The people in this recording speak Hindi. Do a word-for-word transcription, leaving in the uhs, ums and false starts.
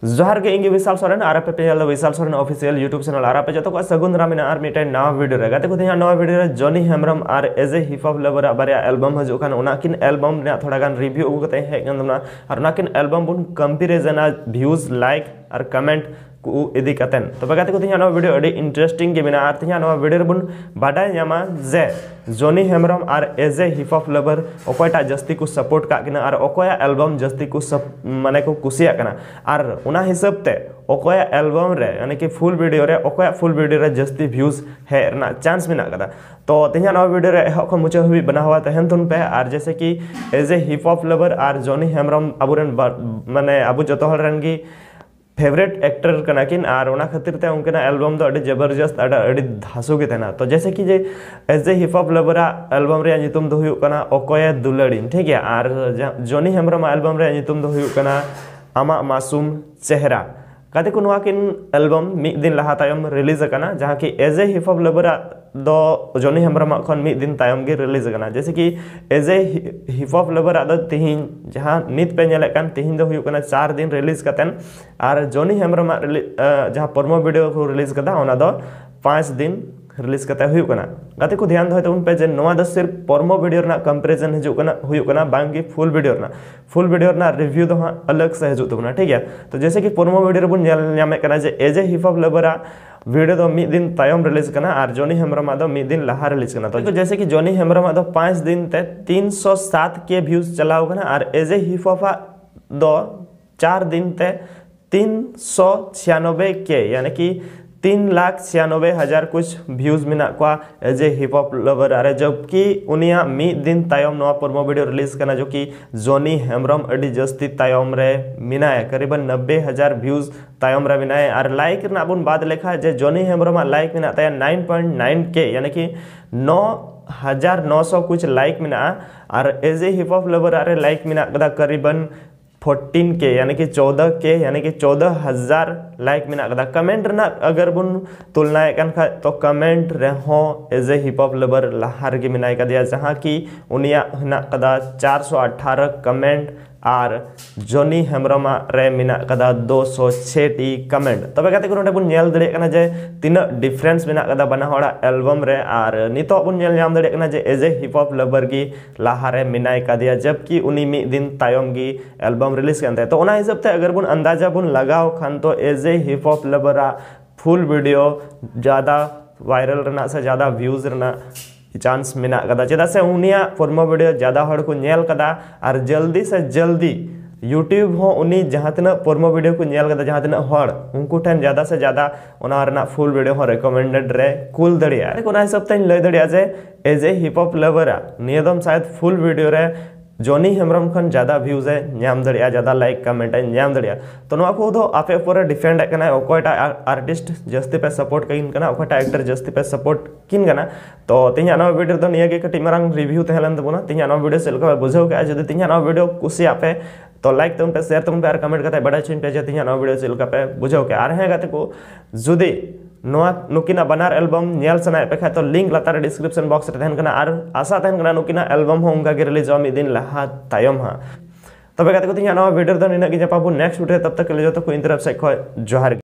जोहार के इंगे विशाल सोरेन आर पे पे Vishal Soren official YouTube channel आर पे जो को सगुन रामिना आर मिटे नवा वीडियो रे गाते को तिया नवा वीडियो रे जॉनी हेम्ब्रम आर as a hip hop lover बारे एल्बम हजू खान उनाकिन एल्बम ने थोड़ा गान रिव्यू उगु कते हे गंदना और उनाकिन एल्बम बुन कंपैरिजन व्यूज लाइक और कमेंट को इदी कतेन तो बगाते को तिया नवा वीडियो अडी इंटरेस्टिंग के बिना आर तिया नवा वीडियो रे बुन बाडाय न्यामा जे जॉनी हेम्ब्रम आर as a hip hop lover ओकोयटा जस्ती को सपोर्ट का किना और ओकोया एल्बम जस्ती को सब माने को कुसिया कना और उना हिसाब ते ओकोया एल्बम रे यानी कि फुल वीडियो रे ओकोया फुल वीडियो रे जस्ती व्यूज है ना चांस मिना कदा तो तिया नवा वीडियो रे हको मुचे हुई बना हुआ तहन तुन पे और जैसे कि as a hip hop lover और जॉनी हेम्ब्रम अबुरन माने अबु जतो हल रन की फेवरेट एक्टर कनाकिन और उना खातिर ते उनके एल्बम दो अड़ी जबरदस्त अड़ी धासु के तना तो जैसे कि जे एज ए हिप हॉप लवरा एल्बम रे नितुम दो हुयु कना ओकोया दुलड़ी ठीक है और जॉनी हेम्ब्रम एल्बम रे नितुम दो हुयु कना आमा मासूम चेहरा काते को नुआ किन एल्बम मिद दिन लहा तायम रिलीज कना जहां कि एज ए हिप हॉप लवरा दो जॉनी हेम्ब्रम खन मिद दिन तायम के रिलीज कना जैसे कि as a hip hop lover आदो तिहिन जहां नित पे नेले कान तिहिन दो हुयु कना चार दिन रिलीज कतन और जॉनी हेम्ब्रम जहां प्रोमो वीडियो को रिलीज कदा ओना दो पाँच दिन रिलीज कते हुयु कना गाते को ध्यान दो उन पे जे नवा द सिर्फ प्रोमो वीडियो ना कंपैरिजन हजू कना हुयु कना बांगी फुल वीडियो ना फुल वीडियो ना रिव्यू दो अलग से हजू तबना ठीक है तो जैसे कि प्रोमो वीडियो बुन न्यामे कना जे एज ए हिप हॉप लवरा वीडियो दो मिद दिन तायम रिलीज कना और जॉनी हेम्ब्रम दो मिद दिन लहा रिलीज कना तो जैसे कि जॉनी हेम्ब्रम दो पाँच दिन ते तीन सौ सात के व्यूज चलाओ कना और एज ए हिप हॉप दो चार दिन ते तीन सौ छियानबे के यानी कि तीन लाख छियानबे हजार कुछ व्यूज मिना को as a hip hop lover अरे जबकि उनिया मिद दिन तायम नवा प्रोमो वीडियो रिलीज करना जो कि जॉनी हेम्ब्रम अडी जस्ती तायम रे मिनाए करीबन नब्बे हजार व्यूज तायम रे मिनाए और लाइक ना बुन बाद लेखा जे जॉनी हेम्ब्रम लाइक मिना ताया नाइन पॉइंट नाइन के यानी कि नौ हजार नौ सौ कुछ लाइक मिना और as a hip hop lover अरे लाइक मिना कदा करीबन फोर्टीन के यानी कि चौदह के यानी कि चौदह हजार लाइक मिना कदा कमेंट ना अगर बुन तुलना कन खा तो कमेंट रहो as a hip hop lover लहार के मिनाई का दिया जहां की उनिया हना कदा चार सौ अठारह कमेंट और जॉनी हेम्ब्रम रे मिना कदा दो सौ छह टी कमेंट तबे गाते को बुन नेल दड़े कना जे तीना डिफरेंस मिना कदा बना होड़ा एल्बम रे और नितो बुन नेल नाम दड़े कना जे as a hip hop lover की लाहारे मिनाई का दिया जबकि उनी मी दिन तायम की एल्बम रिलीज करते तो उना हिसाब से अगर बुन अंदाजा बुन लगाओ खान तो एज ए हिप हॉप लवरा फुल वीडियो ज़्यादा वायरल रहना से ज़्यादा व्यूज रहना चांस मिना कदा चेदा से उनिया प्रोमो वीडियो ज़्यादा हड़ को नेल कदा और जल्दी से जल्दी यूट्यूब हो उनी जहाँ तना प्रोमो वीडियो को नेल कदा जहाँ तना हड़ उनको ठन ज़्यादा से ज़्यादा उना रना फुल वीडियो हो रिकमेंडेड रे कुल दड़िया कोना हिसाब ते लय दड़िया जे एज ए हिप हॉप लवरा नियदम शायद फुल वीडियो रे जॉनी हेम्ब्रम खन ज़्यादा व्यूज है नाम दड़िया ज़्यादा लाइक कमेंट है नाम दड़िया तो नवा को दो आपे ऊपर डिफेंड करना ओकोटा आर्टिस्ट जस्ती पे सपोर्ट किन करना ओकोटा एक्टर जस्ती पे सपोर्ट किन करना तो तिया नवा वीडियो तो निया के कटी मारंग रिव्यू तहलन तबना तिया नवा वीडियो सेलका बुझाव के जदि तिया नवा वीडियो कुसी आपे तो लाइक तुम पे शेयर तुम पे और कमेंट करते बड़ा चिन पे जे तिया नवा वीडियो सेलका पे बुझाव के आर है गाते को जुदी नोआ नुकिना बनार एल्बम नेल सनाय पे तो लिंक लातार डिस्क्रिप्शन बॉक्स रे तहन कना और आशा तहन कना नुकिना एल्बम हो उनका के रिलीज मिद दिन लहा तायम हा तबे गाते को तिया नवा वीडियो दो निना के जपाबु नेक्स्ट वीडियो तब तक के लिए जो तो कोई तरफ से खो जोहार।